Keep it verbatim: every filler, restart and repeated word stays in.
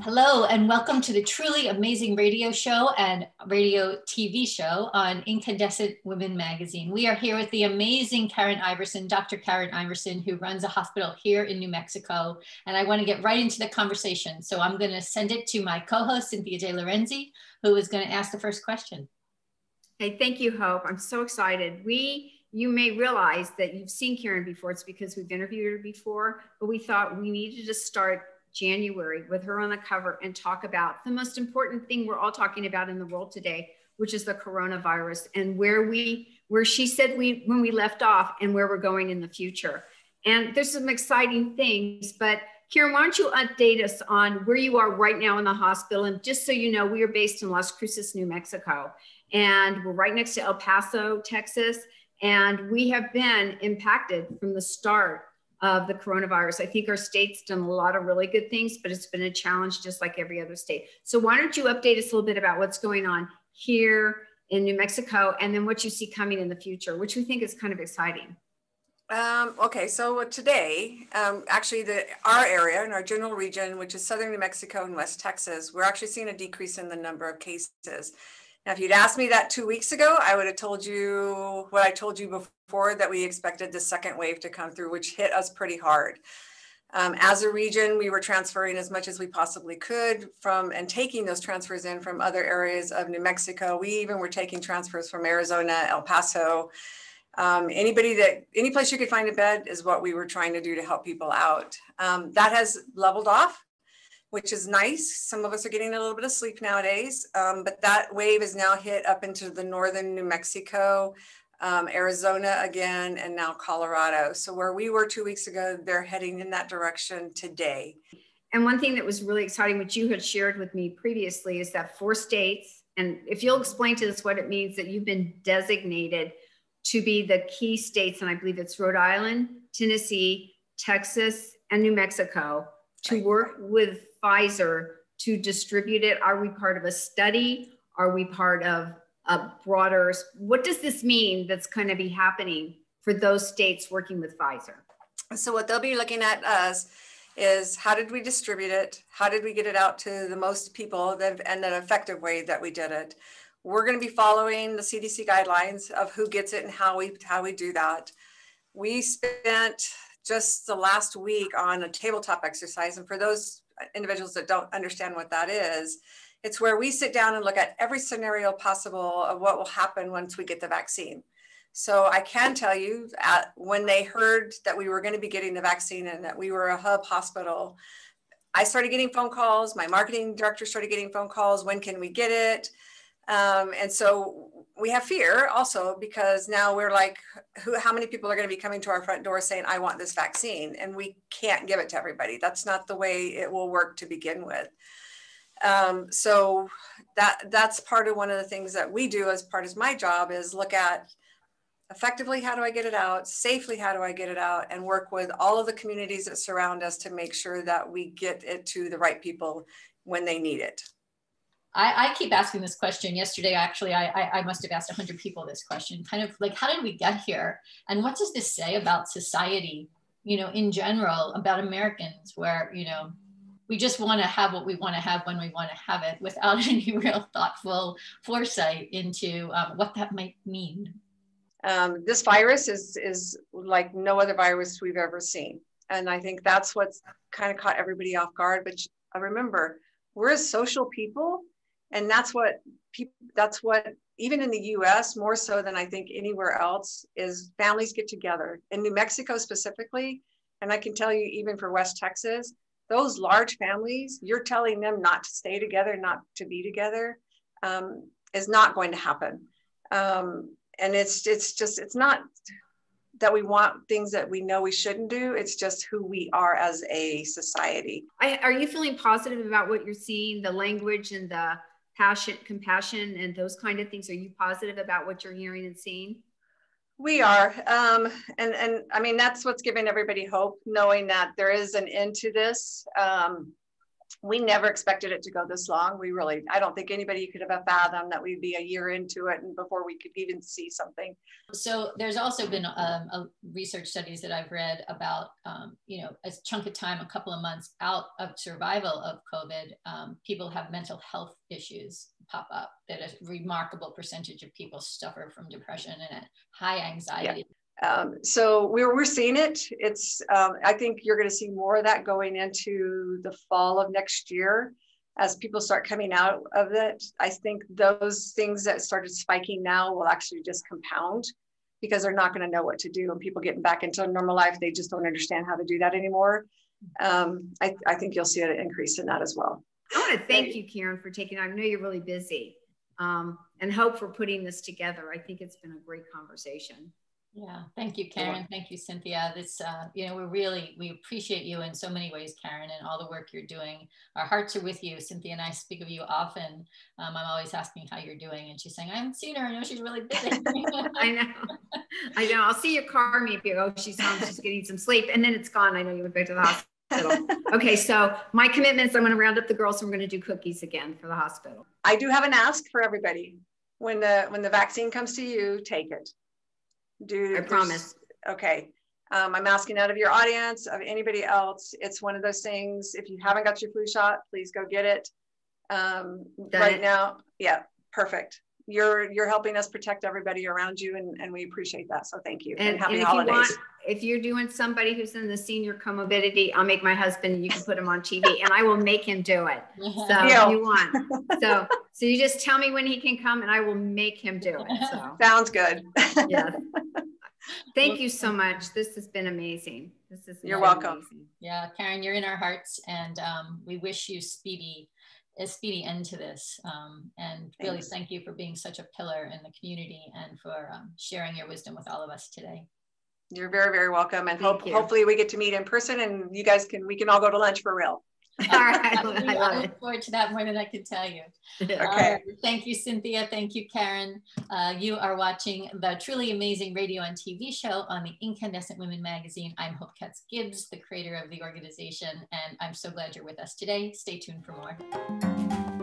Hello and welcome to the truly amazing radio show and radio T V show on Incandescent Women magazine. We are here with the amazing Caryn Iverson, Doctor Caryn Iverson, who runs a hospital here in New Mexico. And I want to get right into the conversation. So I'm going to send it to my co-host, Cynthia De Lorenzi, who is going to ask the first question. Hey, thank you, Hope. I'm so excited. We, you may realize that you've seen Caryn before. It's because we've interviewed her before, but we thought we needed to start January with her on the cover and talk about the most important thing we're all talking about in the world today, which is the coronavirus and where we, where she said we, when we left off and where we're going in the future. And there's some exciting things, but Caryn, why don't you update us on where you are right now in the hospital? And just so you know, we are based in Las Cruces, New Mexico, and we're right next to El Paso, Texas. And we have been impacted from the start of the coronavirus. I think our state's done a lot of really good things, but it's been a challenge just like every other state. So why don't you update us a little bit about what's going on here in New Mexico and then what you see coming in the future, which we think is kind of exciting. Um, okay, so today, um, actually the, our area in our general region, which is southern New Mexico and West Texas, we're actually seeing a decrease in the number of cases. Now, if you'd asked me that two weeks ago, I would have told you what I told you before, that we expected the second wave to come through, which hit us pretty hard. Um, as a region, we were transferring as much as we possibly could from and taking those transfers in from other areas of New Mexico. We even were taking transfers from Arizona, El Paso. Um, anybody that, any place you could find a bed is what we were trying to do to help people out. Um, that has leveled off, which is nice. Some of us are getting a little bit of sleep nowadays, um, but that wave is now hit up into the northern New Mexico, um, Arizona again, and now Colorado. So where we were two weeks ago, they're heading in that direction today. And one thing that was really exciting, which you had shared with me previously, is that four states, and if you'll explain to us what it means that you've been designated to be the key states, and I believe it's Rhode Island, Tennessee, Texas, and New Mexico, to work with Pfizer to distribute it. Are we part of a study? Are we part of a broader, what does this mean that's going to be happening for those states working with Pfizer? So what they'll be looking at us is how did we distribute it? How did we get it out to the most people that, and an effective way that we did it? We're going to be following the C D C guidelines of who gets it and how we, how we do that. We spent just the last week on a tabletop exercise. And for those individuals that don't understand what that is, it's where we sit down and look at every scenario possible of what will happen once we get the vaccine. So I can tell you, at, when they heard that we were going to be getting the vaccine and that we were a hub hospital, I started getting phone calls. My marketing director started getting phone calls. When can we get it? Um, and so we have fear also, because now we're like, who, how many people are going to be coming to our front door saying, I want this vaccine? And we can't give it to everybody. That's not the way it will work to begin with. Um, so that that's part of one of the things that we do as part of my job is look at effectively, how do I get it out? Safely, how do I get it out? And work with all of the communities that surround us to make sure that we get it to the right people when they need it. I, I keep asking this question. Yesterday, actually, I, I, I must have asked one hundred people this question, kind of like, how did we get here? And what does this say about society, you know, in general, about Americans, where, you know, we just want to have what we want to have when we want to have it without any real thoughtful foresight into um, what that might mean. Um, this virus is, is like no other virus we've ever seen. And I think that's what's kind of caught everybody off guard. But remember, we're a social people. And that's what people, that's what, even in the U S, more so than I think anywhere else, is families get together. In New Mexico specifically, and I can tell you even for West Texas, those large families, you're telling them not to stay together, not to be together, um, is not going to happen. Um, and it's, it's just, it's not that we want things that we know we shouldn't do. It's just who we are as a society. I, are you feeling positive about what you're seeing, the language and the passion, compassion, and those kind of things? Are you positive about what you're hearing and seeing? We are. Um, and, and I mean, that's what's giving everybody hope, knowing that there is an end to this. Um, we never expected it to go this long. We really, I don't think anybody could have fathomed that we'd be a year into it and before we could even see something. So there's also been um, a research studies that I've read about, um, you know, a chunk of time, a couple of months out of survival of COVID, um, people have mental health issues pop up, that a remarkable percentage of people suffer from depression and a high anxiety. Yeah. Um, so we're, we're seeing it. It's, um, I think you're going to see more of that going into the fall of next year as people start coming out of it. I think those things that started spiking now will actually just compound because they're not going to know what to do, and people getting back into normal life, they just don't understand how to do that anymore. Um, I, I think you'll see an increase in that as well. I want to thank you, Caryn, for taking, I know you're really busy, um, and Hope for putting this together. I think it's been a great conversation. Yeah, thank you, Caryn. Thank you, Cynthia. This, uh, you know, we really, we appreciate you in so many ways, Caryn, and all the work you're doing. Our hearts are with you. Cynthia and I speak of you often. Um, I'm always asking how you're doing, and she's saying, I haven't seen her. I know she's really busy. I know. I know. I'll see your car maybe. Oh, she's home. She's getting some sleep, and then it's gone. I know you would go to the hospital. Okay, so my commitments, I'm going to round up the girls, and we're going to do cookies again for the hospital. I do have an ask for everybody. When the, when the vaccine comes to you, take it. Do I promise. Okay. Um, I'm asking out of your audience, of anybody else. It's one of those things. If you haven't got your flu shot, please go get it. Um, right it. now. Yeah, perfect. You're, you're helping us protect everybody around you, and, and we appreciate that. So thank you. And, and happy and if holidays. You want, if you're doing somebody who's in the senior comorbidity, I'll make my husband, and you can put him on T V, and I will make him do it. So yeah. If you want. So, so you just tell me when he can come, and I will make him do it. So sounds good. Yeah. Thank you so much. This has been amazing. This is You're welcome. Amazing. Yeah, Caryn, you're in our hearts, and um, we wish you speedy, a speedy end to this. Um, and really, Thanks. Thank you for being such a pillar in the community and for um, sharing your wisdom with all of us today. You're very, very welcome. And hope, hopefully we get to meet in person, and you guys can, we can all go to lunch for real. All right. I, I look forward to that more than I can tell you. Okay. Uh, thank you, Cynthia. Thank you, Caryn. Uh, you are watching the truly amazing radio and T V show on the Incandescent Women magazine. I'm Hope Katz-Gibbs, the creator of the organization, and I'm so glad you're with us today. Stay tuned for more.